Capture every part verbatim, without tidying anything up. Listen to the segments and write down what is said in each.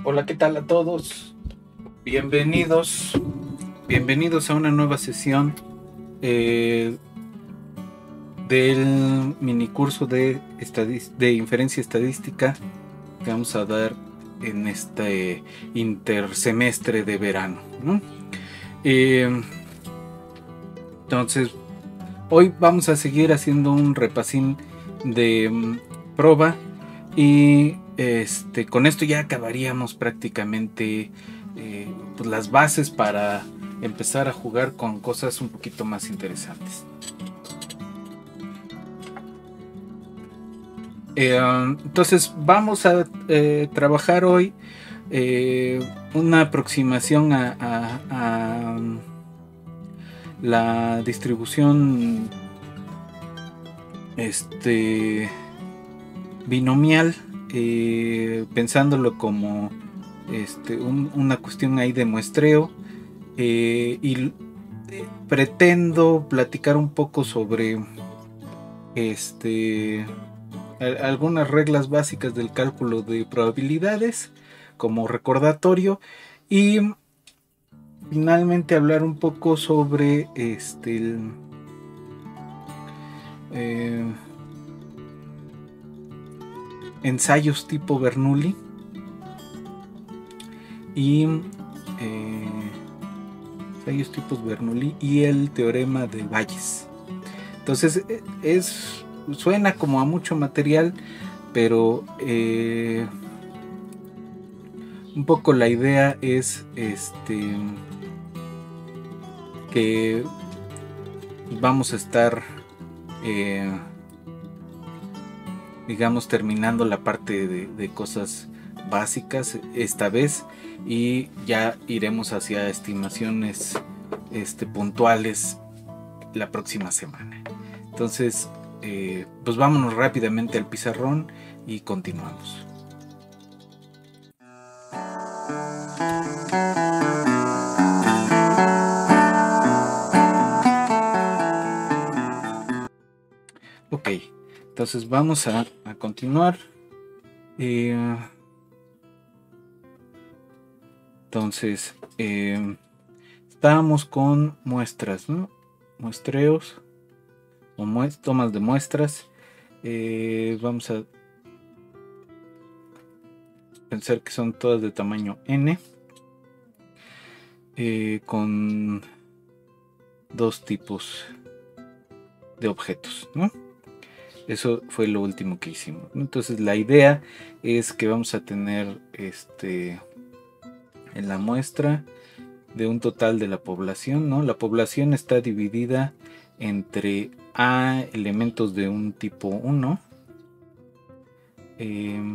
Hola, ¿qué tal a todos? Bienvenidos, bienvenidos a una nueva sesión eh, del minicurso de, de inferencia estadística que vamos a dar en este intersemestre de verano, ¿no? Eh, entonces, hoy vamos a seguir haciendo un repasín de um, prueba y este, con esto ya acabaríamos prácticamente eh, pues las bases para empezar a jugar con cosas un poquito más interesantes. Eh, entonces vamos a eh, trabajar hoy eh, una aproximación a, a, a la distribución este, binomial, eh, pensándolo como este, un, una cuestión ahí de muestreo, eh, y eh, pretendo platicar un poco sobre este, algunas reglas básicas del cálculo de probabilidades como recordatorio, y finalmente hablar un poco sobre este el, eh, ensayos tipo Bernoulli y eh, ensayos tipos Bernoulli y el teorema de Bayes. Entonces es suena como a mucho material, pero eh, un poco la idea es este que vamos a estar eh, digamos terminando la parte de, de cosas básicas esta vez, y ya iremos hacia estimaciones este, puntuales la próxima semana. Entonces eh, pues vámonos rápidamente al pizarrón y continuamos. Ok, entonces vamos a, a continuar. Eh, entonces eh, estábamos con muestras, ¿no? Muestreos o muest tomas de muestras. Eh, vamos a pensar que son todas de tamaño n, eh, con dos tipos de objetos, ¿no? Eso fue lo último que hicimos, ¿no? Entonces la idea es que vamos a tener este en la muestra de un total de la población, ¿no? La población está dividida entre A elementos de un tipo uno, eh,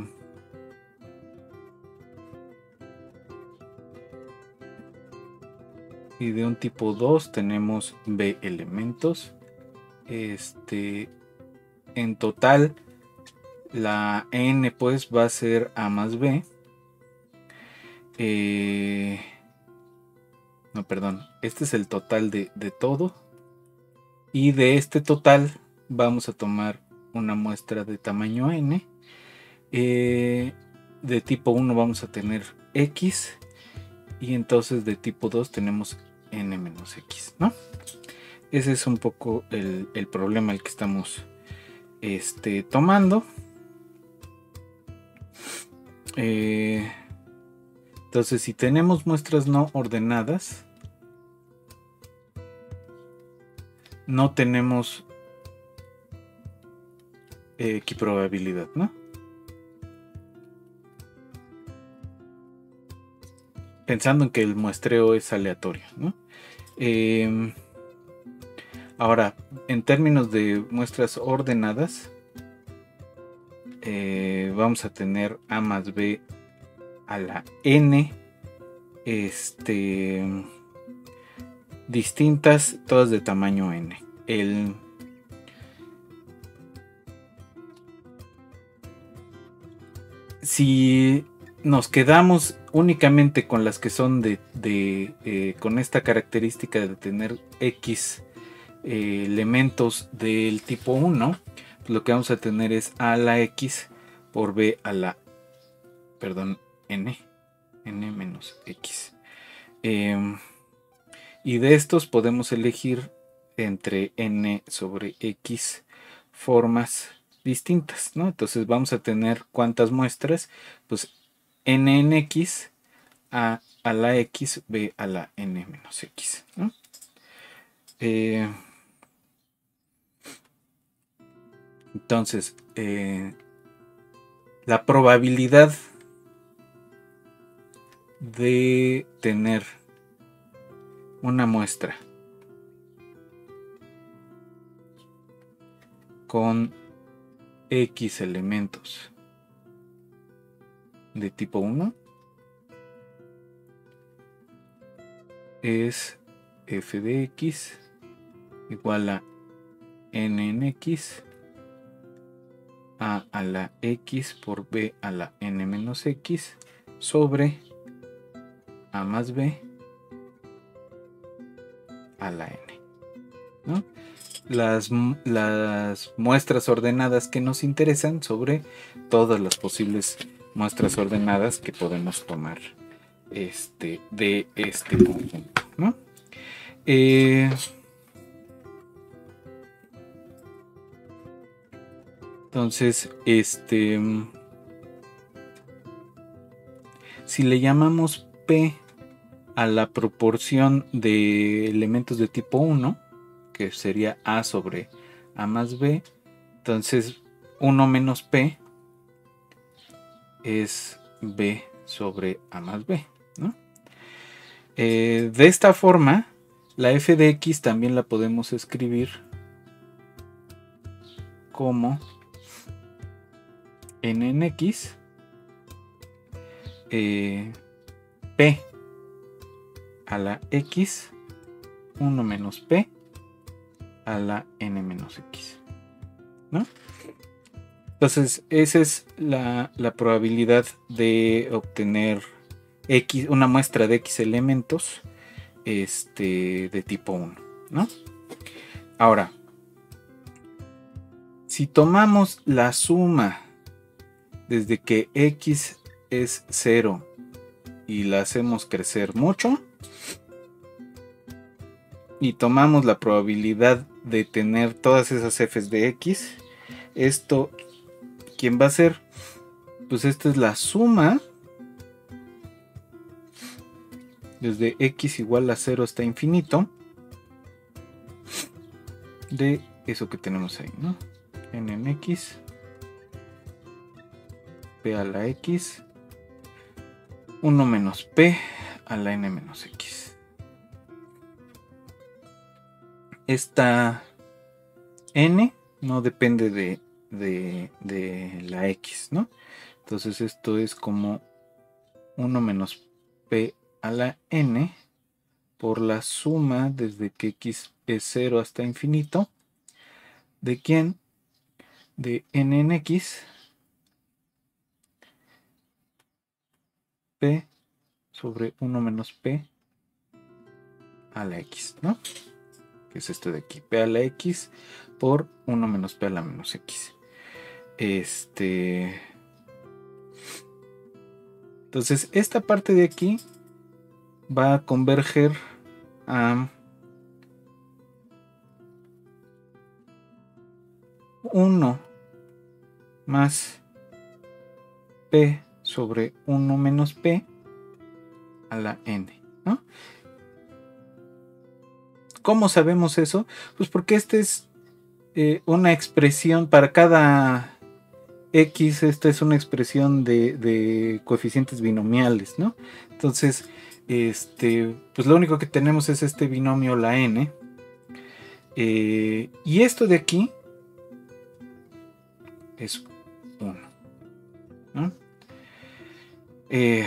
y de un tipo dos tenemos B elementos. Este, en total la n pues va a ser A más B. Eh, no, perdón, este es el total de, de todo, y de este total vamos a tomar una muestra de tamaño n. Eh, de tipo uno vamos a tener X, y entonces de tipo dos tenemos n menos X, ¿no? Ese es un poco el, el problema el que estamos este, tomando. Eh, entonces, si tenemos muestras no ordenadas, no tenemos eh, equiprobabilidad, ¿no? Pensando en que el muestreo es aleatorio, ¿no? Eh, ahora, en términos de muestras ordenadas, eh, vamos a tener A más B a la n, este, distintas, todas de tamaño n. El, si nos quedamos únicamente con las que son de, de eh, con esta característica de tener X eh, elementos del tipo uno, pues lo que vamos a tener es A a la X por B a la, perdón, N. n menos x. Eh, y de estos podemos elegir entre n sobre x formas distintas, ¿no? Entonces vamos a tener cuántas muestras, pues n en x, a a la x, b a la n menos x, ¿no? Eh, entonces, eh, la probabilidad de tener una muestra con x elementos de tipo uno es f de x igual a n en x, a a la x por b a la n menos x sobre a más b a la n, ¿no? Las, las muestras ordenadas que nos interesan sobre todas las posibles muestras ordenadas que podemos tomar este, de este conjunto, ¿no? Eh, entonces, este, si le llamamos P a la proporción de elementos de tipo uno, que sería A sobre A más B, entonces uno menos P es B sobre A más B, ¿no? Eh, de esta forma, la f de x también la podemos escribir como n en x, eh, P a la x, uno menos P a la n menos x, ¿no? Entonces, esa es la, la probabilidad de obtener X, una muestra de X elementos este, de tipo uno, ¿no? Ahora, si tomamos la suma desde que X es cero y la hacemos crecer mucho, y tomamos la probabilidad de tener todas esas f's de X, esto, ¿quién va a ser? Pues esta es la suma desde X igual a cero hasta infinito de eso que tenemos ahí, ¿no? N en X, P a la X, uno menos P a la N menos X. Esta N no depende de, de, de la X, ¿no? Entonces esto es como uno menos P a la N por la suma desde que X es cero hasta infinito. ¿De quién? De N en X, P sobre uno menos P a la X, ¿no? Que es esto de aquí, P a la X por uno menos P a la menos X. Este... Entonces, esta parte de aquí va a converger a uno más P sobre uno menos P a la N, ¿no? ¿Cómo sabemos eso? Pues porque esta es eh, una expresión para cada X, esta es una expresión de, de coeficientes binomiales, ¿no? Entonces, este, pues lo único que tenemos es este binomio, la N. Eh, y esto de aquí es uno, ¿no? Eh,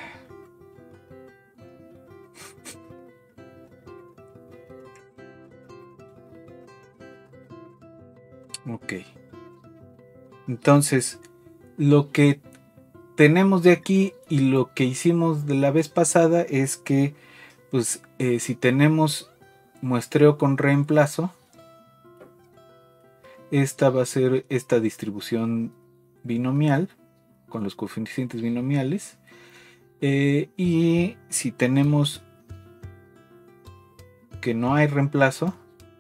ok. Entonces, lo que tenemos de aquí y lo que hicimos de la vez pasada es que, pues, eh, si tenemos muestreo con reemplazo, esta va a ser esta distribución binomial con los coeficientes binomiales, Eh, y si tenemos que no hay reemplazo,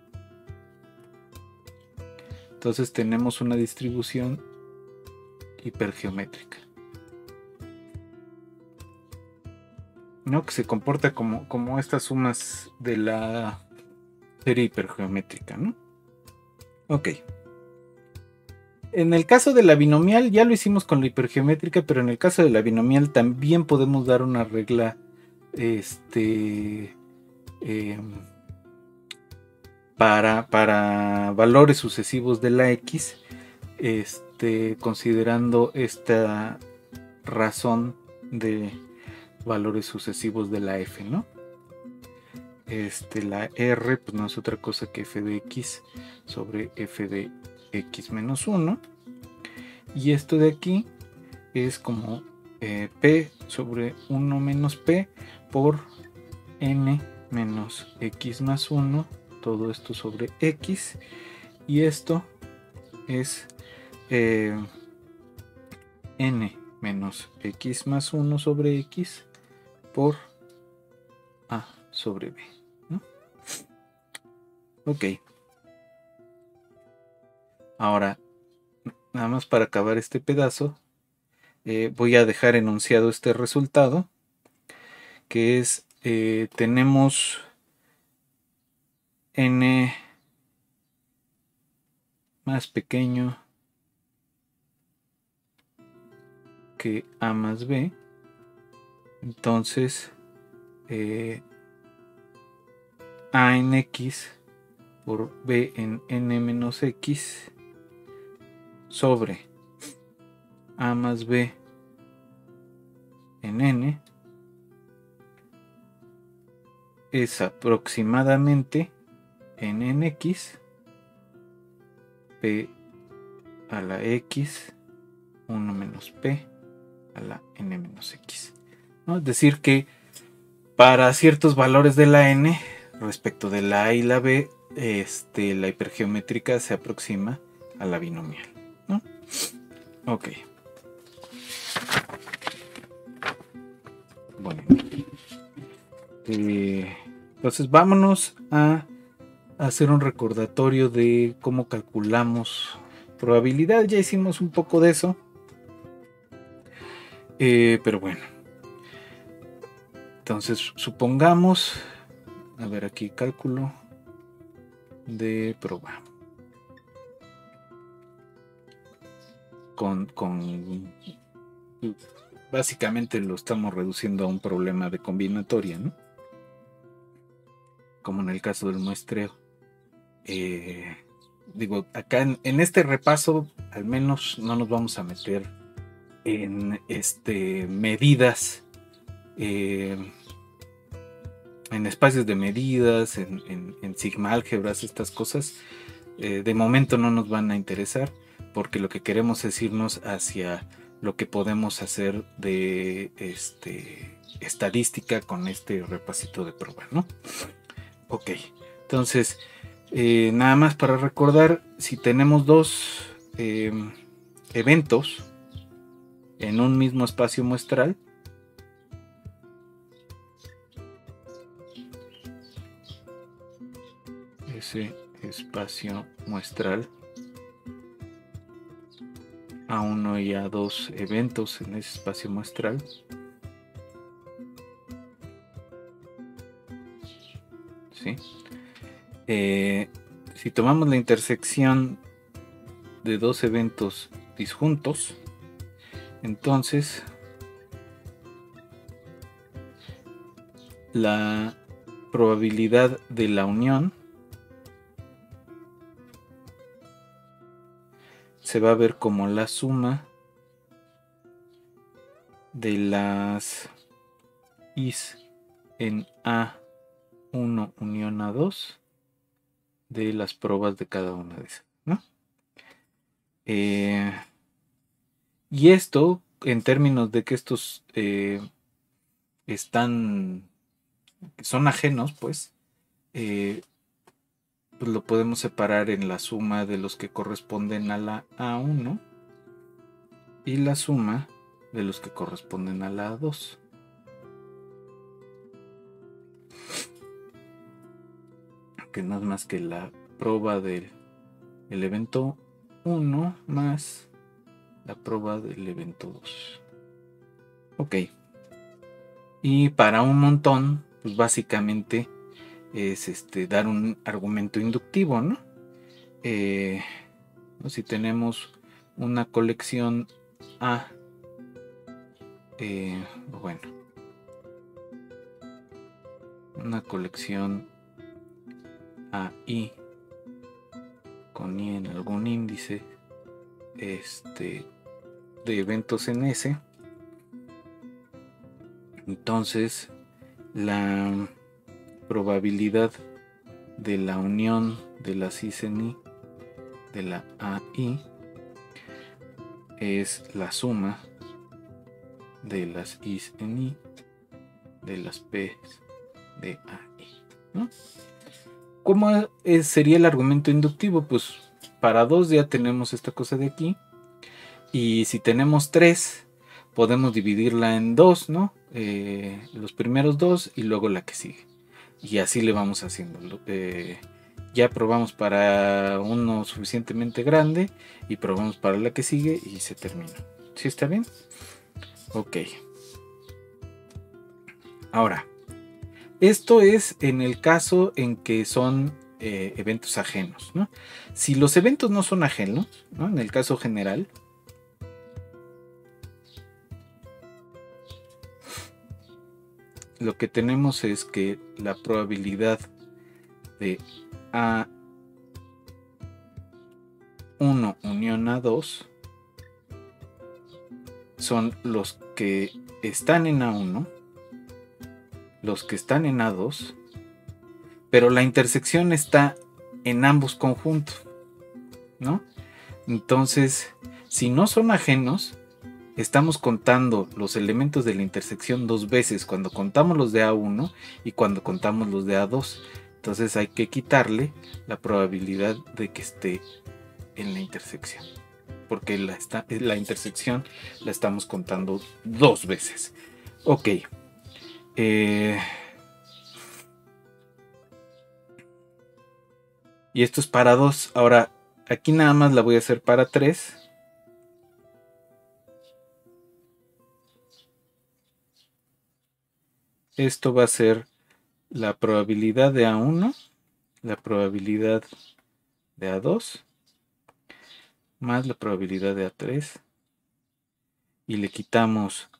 entonces tenemos una distribución hipergeométrica, ¿no? Que se comporta como, como estas sumas de la serie hipergeométrica, ¿no? Ok. En el caso de la binomial ya lo hicimos con la hipergeométrica, pero en el caso de la binomial también podemos dar una regla este, eh, para, para valores sucesivos de la X, este, considerando esta razón de valores sucesivos de la F, ¿no? Este, la R pues no es otra cosa que f de x sobre f de x menos uno, y esto de aquí es como eh, p sobre uno menos p por n menos x más uno, todo esto sobre x, y esto es eh, n menos x más uno sobre x por a sobre b, ¿no? Ok. Ahora, nada más para acabar este pedazo, eh, voy a dejar enunciado este resultado, que es, eh, tenemos n más pequeño que a más b, entonces eh, a en x por b en n menos x sobre a más b en n es aproximadamente n en x p a la x uno menos p a la n menos x, ¿no? Es decir que para ciertos valores de la n respecto de la a y la b, este, la hipergeométrica se aproxima a la binomial, ¿no? Ok. Bueno. Eh, entonces vámonos a hacer un recordatorio de cómo calculamos probabilidad. Ya hicimos un poco de eso. Eh, pero bueno. Entonces supongamos, a ver aquí, cálculo de proba. Con, con básicamente lo estamos reduciendo a un problema de combinatoria, ¿no? Como en el caso del muestreo. Eh, digo, acá en, en este repaso al menos no nos vamos a meter en este, medidas, eh, en espacios de medidas, en, en, en sigma álgebras, estas cosas. Eh, de momento no nos van a interesar, porque lo que queremos es irnos hacia lo que podemos hacer de este, estadística con este repasito de prueba, ¿no? Ok, entonces eh, nada más para recordar, si tenemos dos eh, eventos en un mismo espacio muestral, ese espacio muestral a uno y a dos eventos en ese espacio muestral, ¿sí? Eh, si tomamos la intersección de dos eventos disjuntos, entonces la probabilidad de la unión se va a ver como la suma de las is en A uno unión A dos de las probas de cada una de esas, ¿no? Eh, y esto, en términos de que estos eh, están, son ajenos, pues, eh, pues lo podemos separar en la suma de los que corresponden a la A uno y la suma de los que corresponden a la A dos. que no es más que la proba del el evento uno más la proba del evento dos. Ok. Y para un montón, pues básicamente es este, dar un argumento inductivo, ¿no? Eh, si tenemos una colección A, eh, bueno, una colección A I con I en algún índice este, de eventos en S, entonces la probabilidad de la unión de las I's en I de la A I es la suma de las I's en I de las P's de A I, ¿no? ¿Cómo es, sería el argumento inductivo? Pues para dos ya tenemos esta cosa de aquí, y si tenemos tres podemos dividirla en dos, ¿no? Eh, los primeros dos y luego la que sigue, y así le vamos haciendo. Eh, ya probamos para uno suficientemente grande y probamos para la que sigue y se termina. ¿Sí está bien? Ok. Ahora, esto es en el caso en que son eh, eventos ajenos, ¿no? Si los eventos no son ajenos, ¿no? En el caso general, lo que tenemos es que la probabilidad de A uno unión A dos son los que están en A uno, los que están en A dos, pero la intersección está en ambos conjuntos, ¿no? Entonces, si no son ajenos, estamos contando los elementos de la intersección dos veces, cuando contamos los de A uno y cuando contamos los de A dos. Entonces hay que quitarle la probabilidad de que esté en la intersección, porque la, está, la intersección la estamos contando dos veces. Ok. Eh, y esto es para dos. Ahora, aquí nada más la voy a hacer para tres. Esto va a ser la probabilidad de A uno, la probabilidad de A dos, más la probabilidad de A tres. Y le quitamos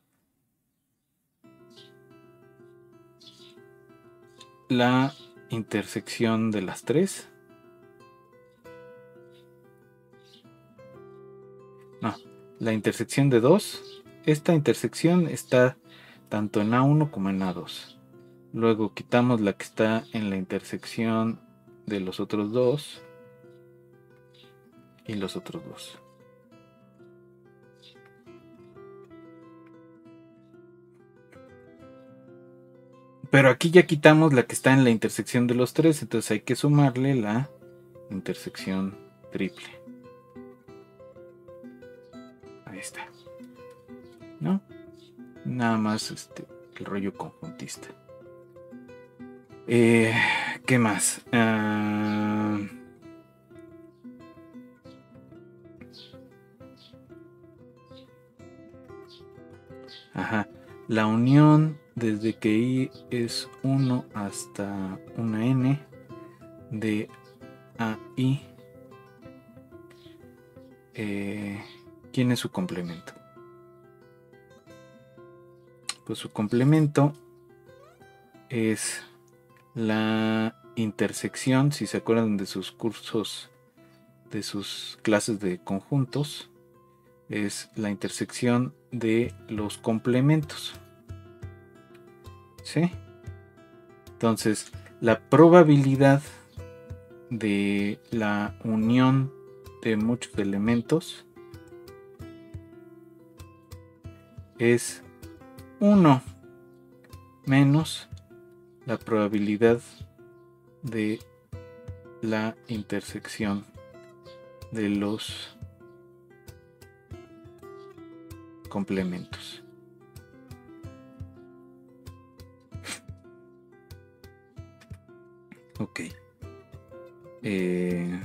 la intersección de las tres. No, la intersección de dos. Esta intersección está tanto en A uno como en A dos. Luego quitamos la que está en la intersección de los otros dos y los otros dos. Pero aquí ya quitamos la que está en la intersección de los tres, entonces hay que sumarle la intersección triple. Ahí está, ¿no? Nada más este, el rollo conjuntista. Eh, ¿Qué más? Uh, ajá, la unión desde que I es uno hasta una n de A I. Eh, ¿Quién es su complemento? Pues su complemento es la intersección, si se acuerdan de sus cursos, de sus clases de conjuntos, es la intersección de los complementos. ¿Sí? Entonces, la probabilidad de la unión de muchos elementos es uno menos la probabilidad de la intersección de los complementos. Ok. Eh,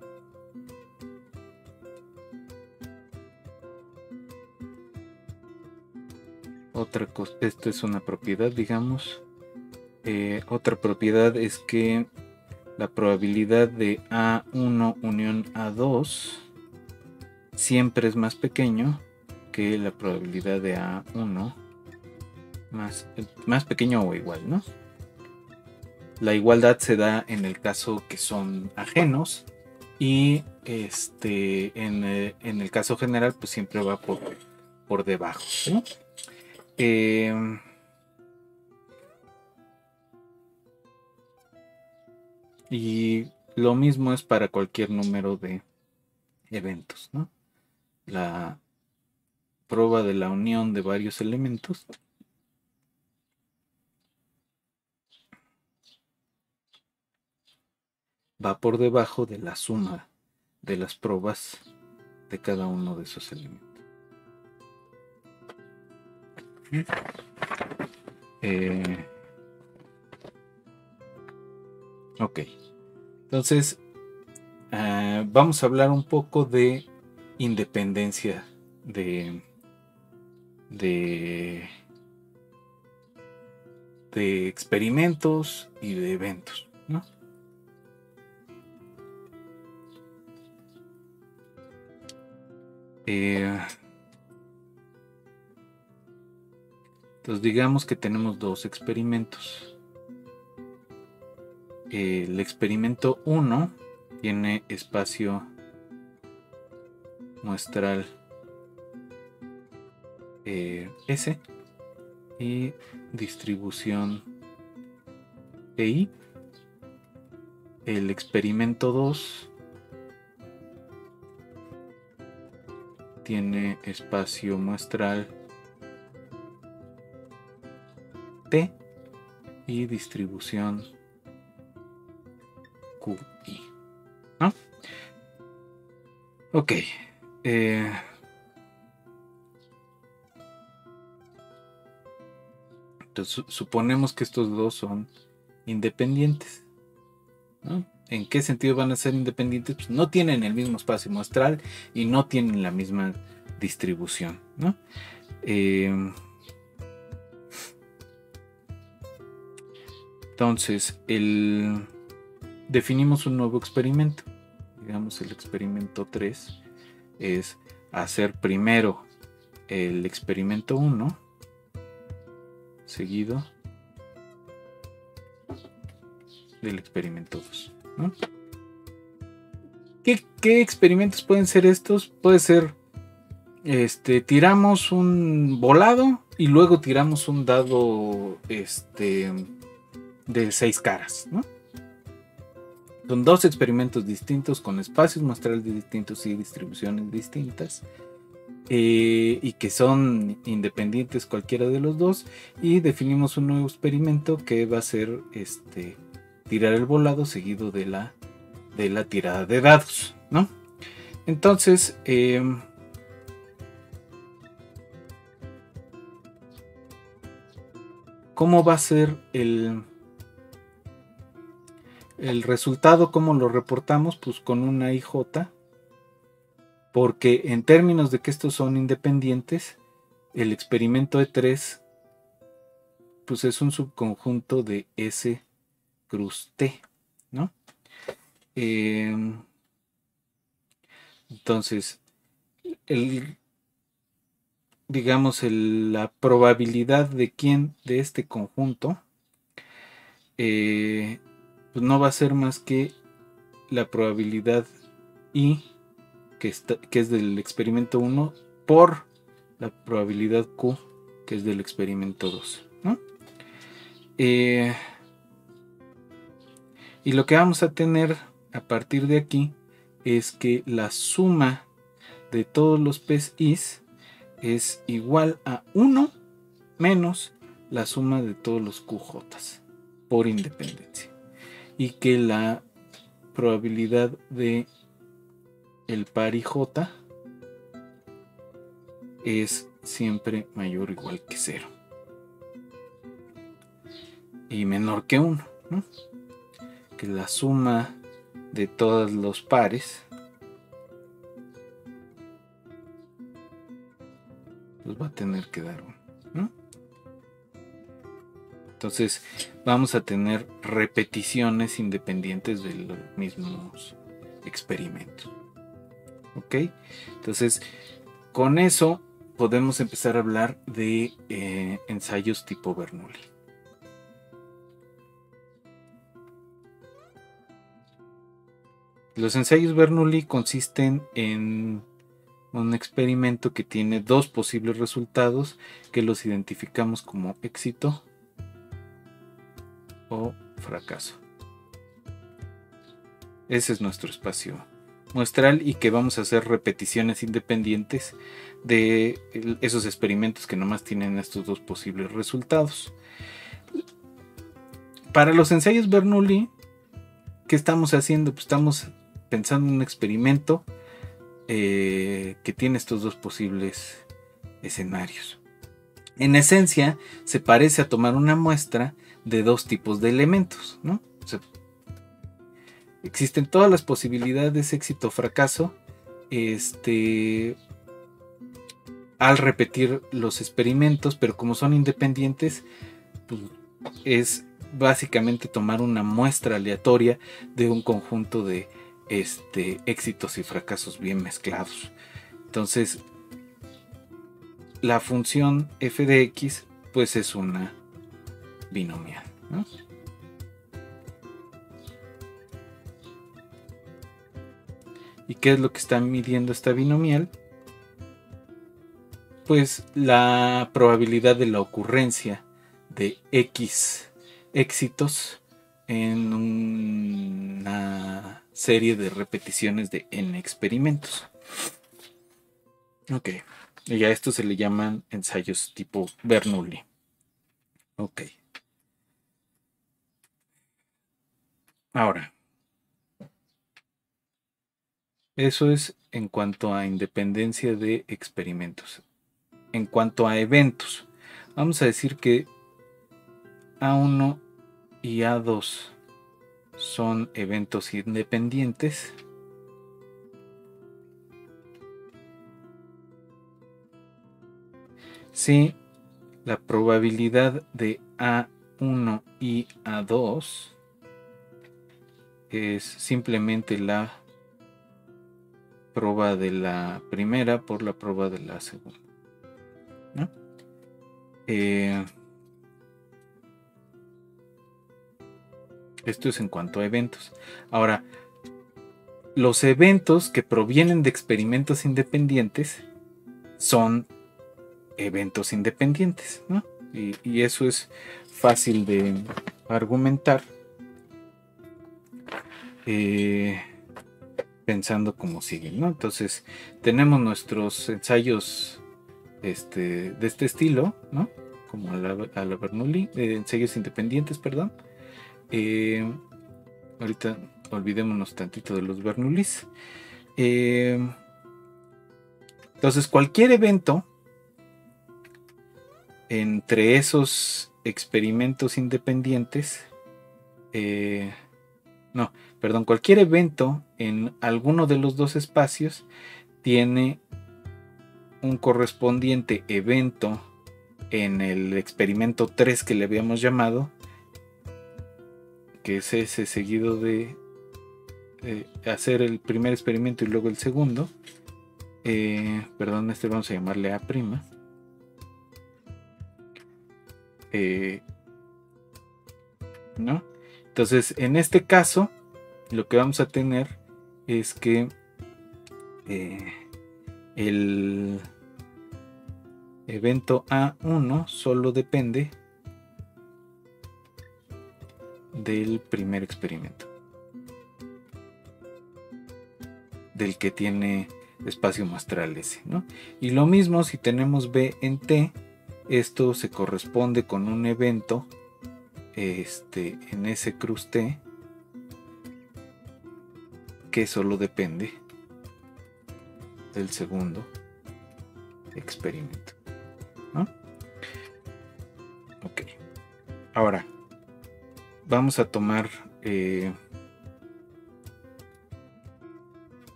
otra cosa, esto es una propiedad, digamos. Eh, otra propiedad es que la probabilidad de A uno unión A dos siempre es más pequeño que la probabilidad de A uno más, más pequeño o igual, ¿no? La igualdad se da en el caso que son ajenos y este en, eh, en el caso general pues siempre va por, por debajo, ¿sí? Eh, y lo mismo es para cualquier número de eventos, ¿no? La prueba de la unión de varios elementos va por debajo de la suma de las pruebas de cada uno de esos elementos. Eh, ok, entonces uh, vamos a hablar un poco de independencia de, de, de experimentos y de eventos, ¿no? Eh, entonces digamos que tenemos dos experimentos. El experimento uno tiene espacio muestral eh, S y distribución I. El experimento dos tiene espacio muestral T y distribución Q I, ¿no? Ok. Eh, entonces, suponemos que estos dos son independientes, ¿no? ¿En qué sentido van a ser independientes? Pues no tienen el mismo espacio muestral y no tienen la misma distribución, ¿no? Eh, entonces, el, definimos un nuevo experimento. Digamos, el experimento tres es hacer primero el experimento uno, seguido del experimento dos, ¿no? ¿Qué, ¿Qué experimentos pueden ser estos? Puede ser, este, tiramos un volado y luego tiramos un dado, este, de seis caras, ¿no? Son dos experimentos distintos con espacios muestrales distintos y distribuciones distintas. Eh, y que son independientes cualquiera de los dos, y definimos un nuevo experimento que va a ser este tirar el volado seguido de la de la tirada de dados, ¿no? Entonces eh, ¿cómo va a ser el el resultado? ¿Cómo lo reportamos? Pues con una I J, porque en términos de que estos son independientes, el experimento E tres pues es un subconjunto de S cruz T, ¿no? Eh, entonces, el, digamos, el, la probabilidad de quién de este conjunto eh, pues no va a ser más que la probabilidad I, que, está, que es del experimento uno, por la probabilidad Q, que es del experimento dos, ¿no? Eh, y lo que vamos a tener a partir de aquí es que la suma de todos los P Is es igual a uno menos la suma de todos los Q J por independencia, y que la probabilidad de el par I J es siempre mayor o igual que cero y menor que uno, ¿no? Que la suma de todos los pares, pues va a tener que dar uno, ¿no? Entonces vamos a tener repeticiones independientes de los mismos experimentos. ¿Ok? Entonces, con eso podemos empezar a hablar de eh, ensayos tipo Bernoulli. Los ensayos Bernoulli consisten en un experimento que tiene dos posibles resultados que los identificamos como éxito o fracaso. Ese es nuestro espacio muestral y que vamos a hacer repeticiones independientes de esos experimentos que nomás tienen estos dos posibles resultados. Para los ensayos Bernoulli, ¿qué estamos haciendo? Pues estamos pensando en un experimento eh, que tiene estos dos posibles escenarios. En esencia, se parece a tomar una muestra de dos tipos de elementos, ¿no? O sea, existen todas las posibilidades éxito o fracaso este, al repetir los experimentos, pero como son independientes, pues es básicamente tomar una muestra aleatoria de un conjunto de este, éxitos y fracasos bien mezclados. Entonces, la función f de x pues es una binomial, ¿no? ¿Y qué es lo que está midiendo esta binomial? Pues la probabilidad de la ocurrencia de X éxitos en una serie de repeticiones de n experimentos. Ok, y a esto se le llaman ensayos tipo Bernoulli. Ok. Ahora, eso es en cuanto a independencia de experimentos. En cuanto a eventos, vamos a decir que A uno y A dos son eventos independientes. Si la probabilidad de A uno y A dos es simplemente la proba de la primera por la proba de la segunda, ¿no? Eh, esto es en cuanto a eventos. Ahora, los eventos que provienen de experimentos independientes son eventos independientes, ¿no? Y, y eso es fácil de argumentar eh, pensando como sigue, ¿no? Entonces tenemos nuestros ensayos este, de este estilo, ¿no? Como a la, a la Bernoulli, eh, ensayos independientes, perdón. Eh, ahorita olvidémonos tantito de los Bernoullis. Eh, entonces cualquier evento entre esos experimentos independientes, eh, no, perdón, cualquier evento en alguno de los dos espacios tiene un correspondiente evento en el experimento tres que le habíamos llamado, que es ese seguido de eh, hacer el primer experimento y luego el segundo. Eh, perdón, este vamos a llamarle A'. Eh, ¿no? Entonces, en este caso, lo que vamos a tener es que eh, el evento A uno solo depende del primer experimento, del que tiene espacio muestral ese, ¿no? Y lo mismo si tenemos B en T, esto se corresponde con un evento este, en S cruz T que solo depende del segundo experimento, ¿no? Ok. Ahora vamos a tomar eh,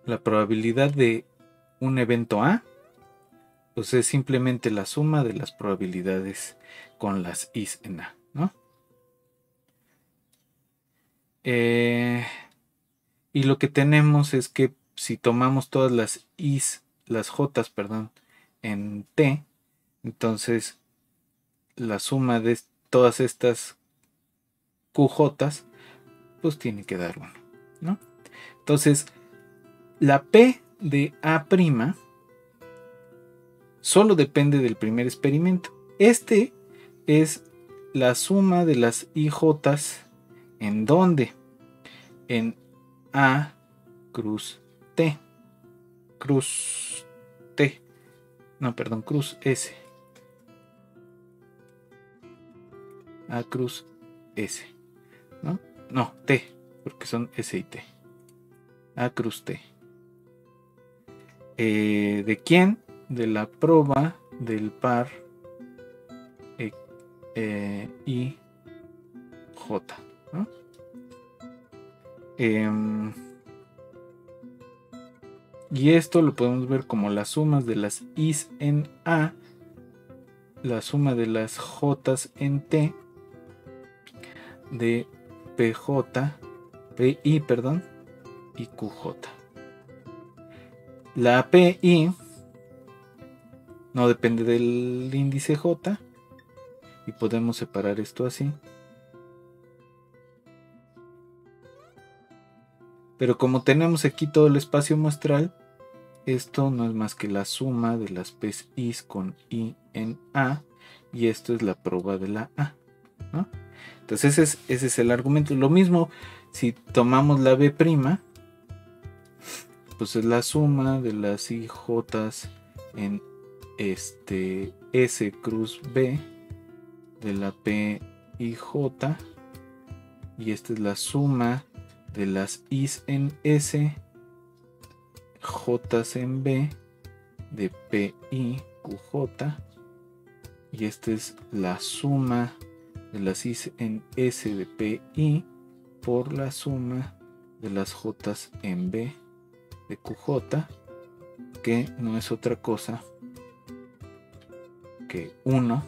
la probabilidad de un evento A, pues es simplemente la suma de las probabilidades con las i's en A, ¿no? Eh, y lo que tenemos es que si tomamos todas las i's, las j's, perdón, en T, entonces la suma de todas estas qj's, pues tiene que dar uno, ¿no? Entonces, la P de A' solo depende del primer experimento. Este es la suma de las ij's en dónde? En A cruz T. Cruz T. No, perdón, cruz S. A cruz S. ¿No? No, T, porque son S y T. A cruz T. Eh, ¿De quién? De la proba del par eh, eh, I J, ¿no? Eh, y esto lo podemos ver como las sumas de las i's en A, la suma de las j's en T, de P J, P I, perdón, y Q J. La P I no depende del índice J y podemos separar esto así. Pero como tenemos aquí todo el espacio muestral, esto no es más que la suma de las P's I's con I en A, y esto es la proba de la A, ¿no? Entonces ese es, ese es el argumento. Lo mismo si tomamos la B', pues es la suma de las I J's en este S cruz B de la P I J, y esta es la suma de las I's en S, J's en B de P I Q J, y esta es la suma de las I's en S de P I por la suma de las J's en B de Q J, que no es otra cosa que uno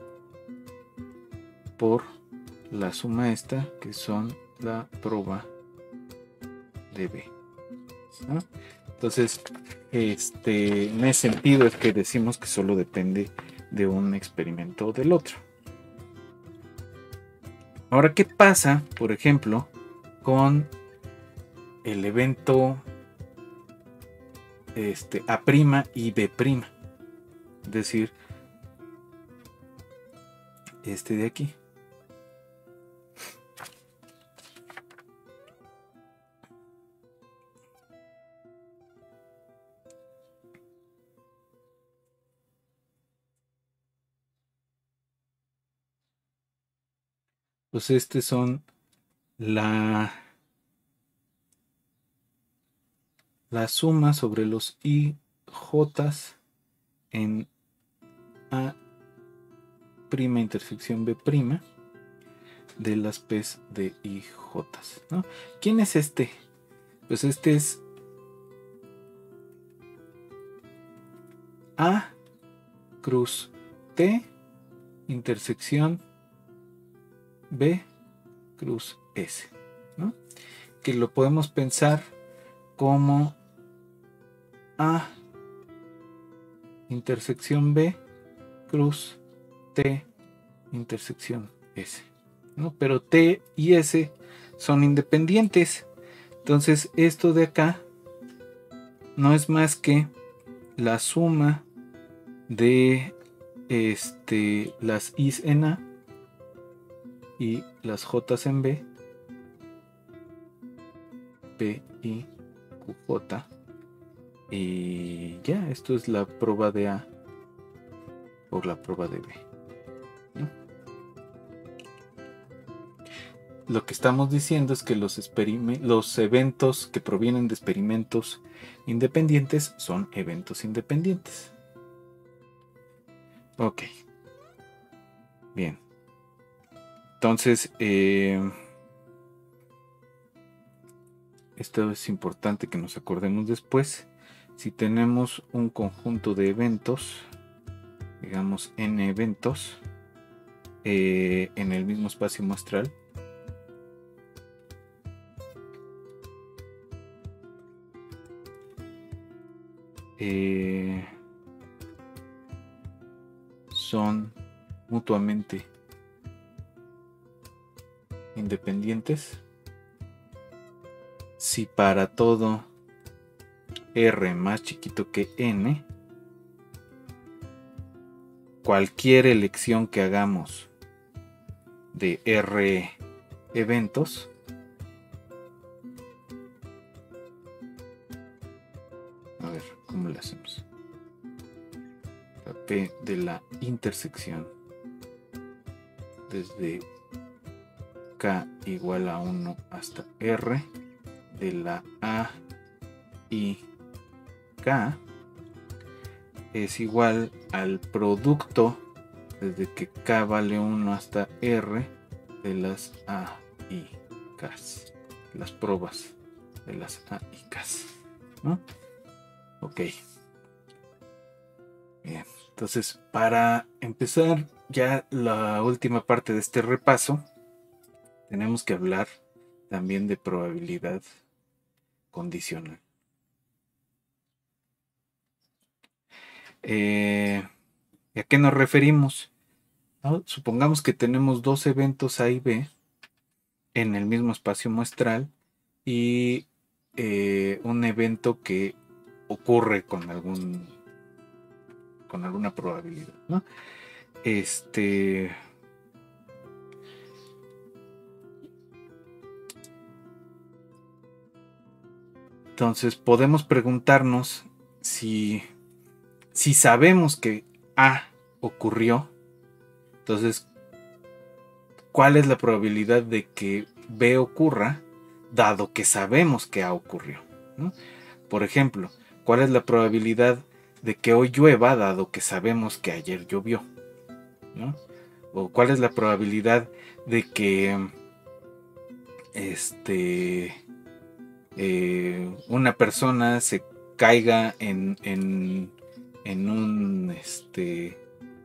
por la suma esta, que son la proba de B, ¿no? Entonces, este, en ese sentido es que decimos que solo depende de un experimento o del otro. Ahora, ¿qué pasa, por ejemplo, con el evento este, A' y B'? Es decir, este de aquí. Pues estos son la, la suma sobre los I J's en A' intersección B' de las P's de I J's, ¿no? ¿Quién es este? Pues este es A cruz T intersección B cruz S, ¿no? Que lo podemos pensar como A intersección B cruz T intersección S, ¿no? Pero T y S son independientes. Entonces esto de acá no es más que la suma de este, las I's en A y las J's en B, P, I, Q, J, y ya, esto es la proba de A por la proba de B, ¿no? Lo que estamos diciendo es que los, los eventos que provienen de experimentos independientes son eventos independientes. Ok. Bien. Entonces, eh, esto es importante que nos acordemos después. Si tenemos un conjunto de eventos, digamos n eventos, eh, en el mismo espacio muestral, eh, son mutuamente independientes si para todo R más chiquito que n, cualquier elección que hagamos de R eventos a ver cómo lo hacemos. La P de la intersección desde K igual a uno hasta R de la A y K es igual al producto desde que K vale uno hasta R de las A y K, las probas de las A y K, ¿no? Ok. Bien, entonces para empezar ya la última parte de este repaso, tenemos que hablar también de probabilidad condicional. Eh, ¿A qué nos referimos? ¿No? Supongamos que tenemos dos eventos A y B en el mismo espacio muestral y eh, un evento que ocurre con algún con alguna probabilidad, ¿no? Este entonces podemos preguntarnos si si sabemos que A ocurrió, entonces ¿cuál es la probabilidad de que B ocurra dado que sabemos que A ocurrió, ¿no? Por ejemplo, ¿cuál es la probabilidad de que hoy llueva dado que sabemos que ayer llovió, ¿no? O cuál es la probabilidad de que este eh, una persona se caiga en, en, en un este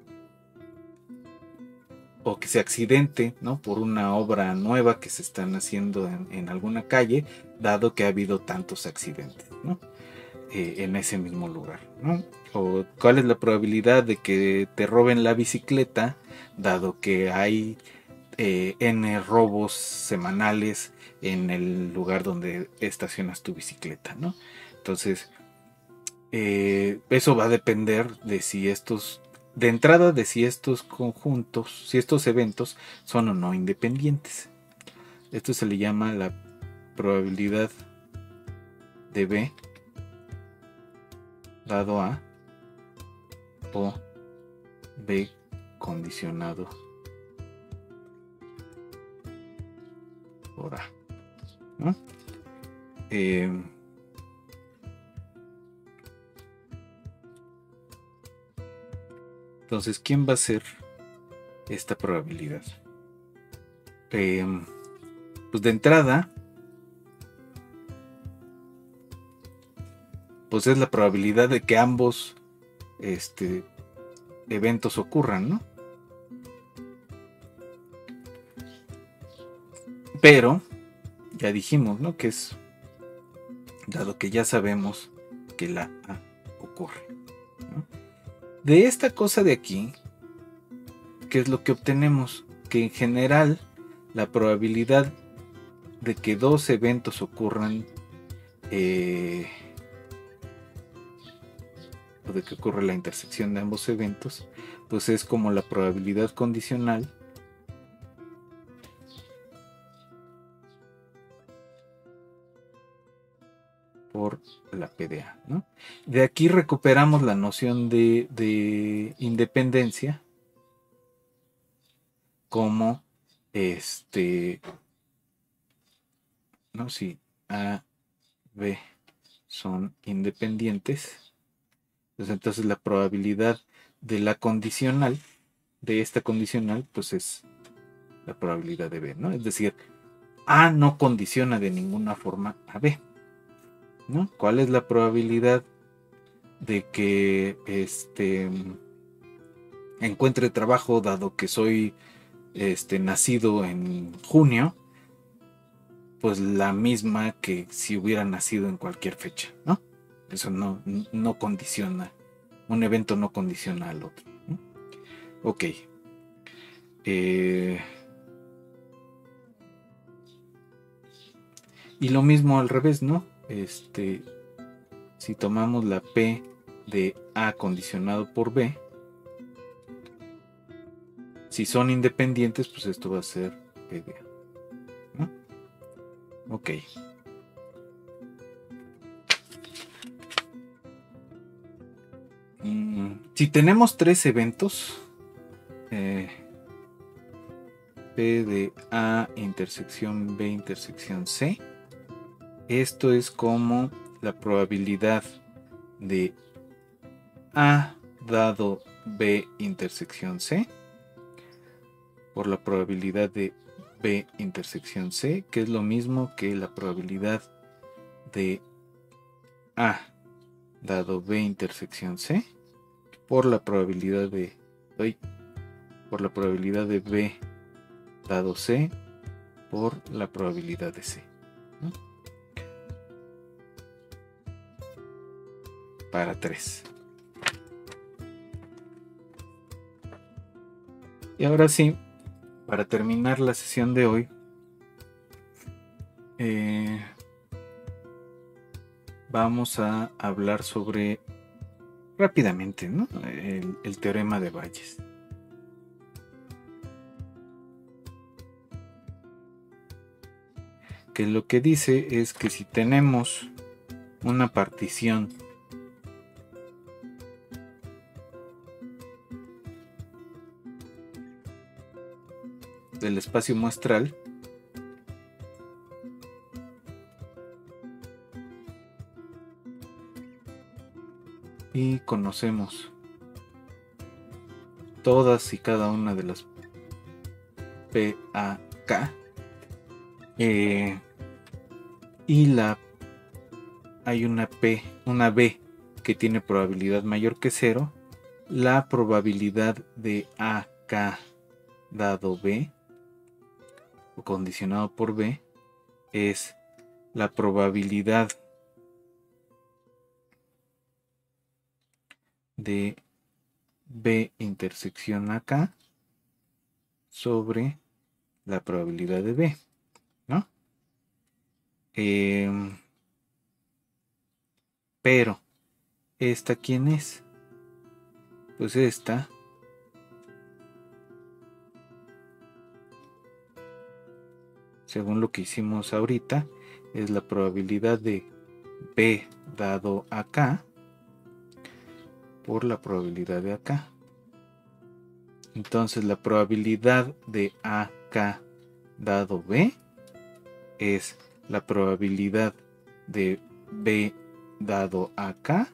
o que se accidente, ¿no? Por una obra nueva que se están haciendo en, en alguna calle, dado que ha habido tantos accidentes, ¿no? Eh, en ese mismo lugar, ¿no? O cuál es la probabilidad de que te roben la bicicleta, dado que hay eh, n robos semanales en el lugar donde estacionas tu bicicleta, ¿no? Entonces, eh, eso va a depender de si estos, de entrada, de si estos conjuntos, si estos eventos son o no independientes. Esto se le llama la probabilidad de B dado A o B condicionado por A, ¿no? Eh, entonces, ¿quién va a ser esta probabilidad? Eh, pues de entrada, pues es la probabilidad de que ambos este, eventos ocurran, ¿no? Pero ya dijimos, ¿no? Que es dado que ya sabemos que la A ocurre, ¿no? De esta cosa de aquí, ¿qué es lo que obtenemos? Que en general la probabilidad de que dos eventos ocurran eh, o de que ocurra la intersección de ambos eventos, pues es como la probabilidad condicional por la P de A, ¿no? De aquí recuperamos la noción de, de independencia como este, ¿no? Si A, B son independientes, pues entonces la probabilidad de la condicional, de esta condicional, pues es la probabilidad de B, ¿no? Es decir, A no condiciona de ninguna forma a B, ¿no? ¿Cuál es la probabilidad de que este, encuentre trabajo dado que soy este, nacido en junio? Pues la misma que si hubiera nacido en cualquier fecha, ¿no? Eso no, no condiciona, un evento no condiciona al otro, ¿no? Ok. Eh, y lo mismo al revés, ¿no? Este, si tomamos la P de A condicionado por B, si son independientes, pues esto va a ser P de A, ¿no? Ok. Mm, si tenemos tres eventos, eh, P de A intersección B intersección C, esto es como la probabilidad de A dado B intersección C por la probabilidad de B intersección C, que es lo mismo que la probabilidad de A dado B intersección C por la probabilidad de ay, por la probabilidad de B dado C por la probabilidad de C, ¿no? Para tres. Y ahora sí, para terminar la sesión de hoy, eh, vamos a hablar sobre, rápidamente, ¿no? el, el teorema de Bayes. Que lo que dice es que si tenemos una partición del espacio muestral, y conocemos todas y cada una de las P A K, eh, y la hay una P, una B que tiene probabilidad mayor que cero, la probabilidad de A K dado B o condicionado por B es la probabilidad de B intersección A K sobre la probabilidad de B, ¿no? Eh, pero, ¿esta quién es? Pues esta según lo que hicimos ahorita, es la probabilidad de B dado acá por la probabilidad de acá. Entonces la probabilidad de A K dado B es la probabilidad de B dado acá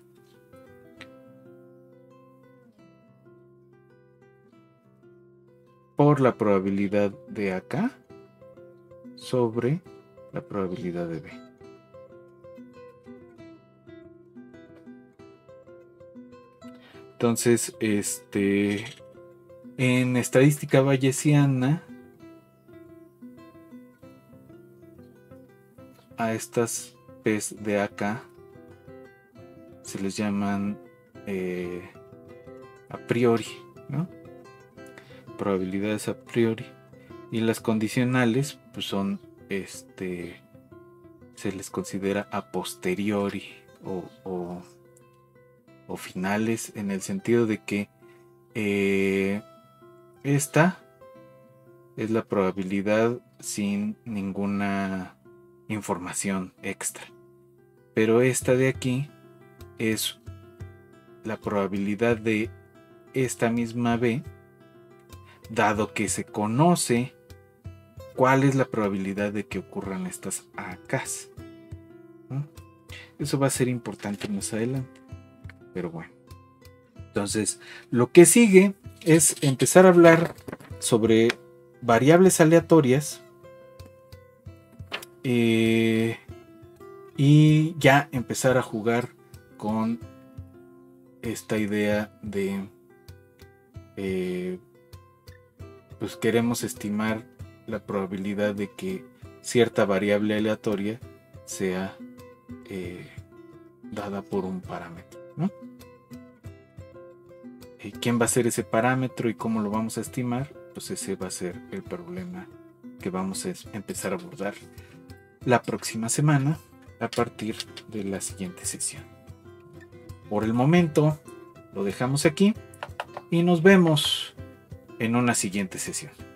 por la probabilidad de acá sobre la probabilidad de B. Entonces, este, en estadística bayesiana, a estas P's de acá se les llaman eh, a priori, ¿no? Probabilidades a priori. Y las condicionales pues son, este, se les considera a posteriori o, o, o finales, en el sentido de que eh, esta es la probabilidad sin ninguna información extra, pero esta de aquí es la probabilidad de esta misma B, dado que se conoce cuál es la probabilidad de que ocurran estas A Ks, ¿no? Eso va a ser importante más adelante, pero bueno. Entonces, lo que sigue es empezar a hablar sobre variables aleatorias eh, y ya empezar a jugar con esta idea de eh, pues queremos estimar la probabilidad de que cierta variable aleatoria sea eh, dada por un parámetro, ¿no? ¿Quién va a ser ese parámetro y cómo lo vamos a estimar? Pues ese va a ser el problema que vamos a empezar a abordar la próxima semana a partir de la siguiente sesión. Por el momento lo dejamos aquí y nos vemos en una siguiente sesión.